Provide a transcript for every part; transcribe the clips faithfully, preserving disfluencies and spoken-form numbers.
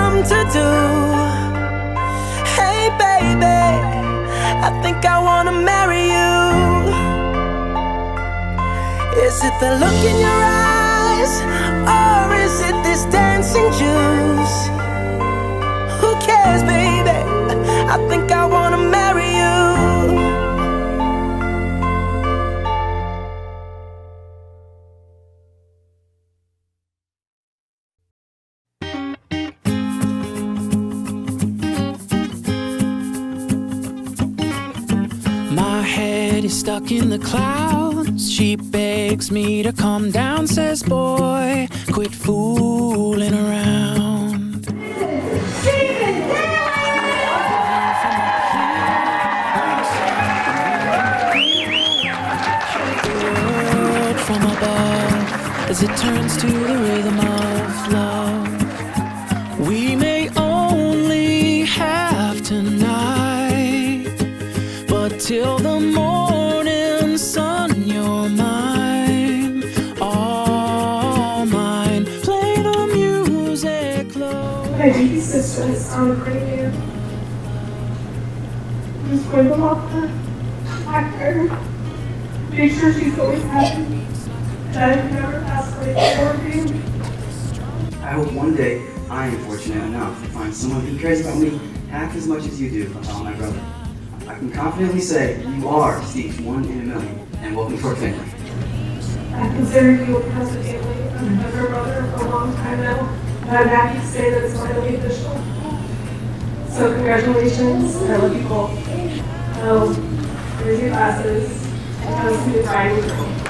come to do. Hey baby, I think I wanna marry you. Is it the look in your eyes, or is it this dancing juice? Who cares, baby? I think I wanna marry you. My head is stuck in the clouds. She begs me to calm down, says, boy, quit fooling around. Word from above as it turns to the rhythm of love. We may only have tonight, but till the morning sun, you're mine, all mine. Play the music low. My baby sister is on the radio. Just going to walk her, back her, make sure she's always happy, that I've never passed away before you. I hope one day I am fortunate enough to find someone who cares about me half as much as you do about my brother. I can confidently say you are Steve's one in a million, and welcome to our family. I consider you a present family. I've been her brother for a long time now, and I'm happy to say that it's finally official. So congratulations, I love you both. Um, here's your glasses, and come to the bride and groom.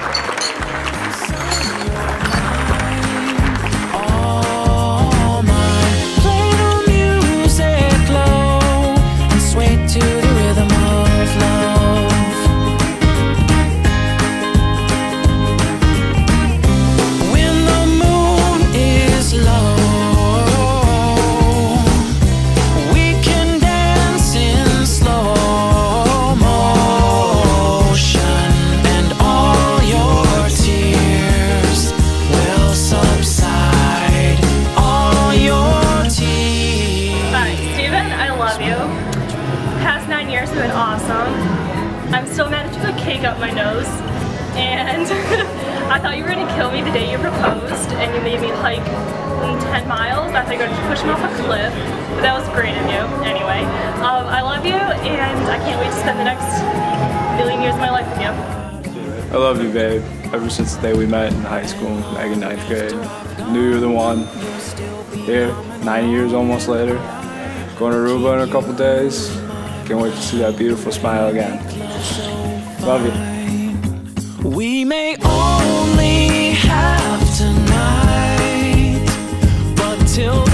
I'm still mad that you put cake up my nose, and I thought you were going to kill me the day you proposed, and you made me hike ten miles. I thought you were going to push me off a cliff, but that was great of you. Anyway, um, I love you, and I can't wait to spend the next million years of my life with you. I love you, babe. Ever since the day we met in high school, back in ninth grade. Knew you were the one. Here, nine years almost later. Going to Aruba in a couple days. Can't wait to see that beautiful smile again. Love you. We may only have tonight, but till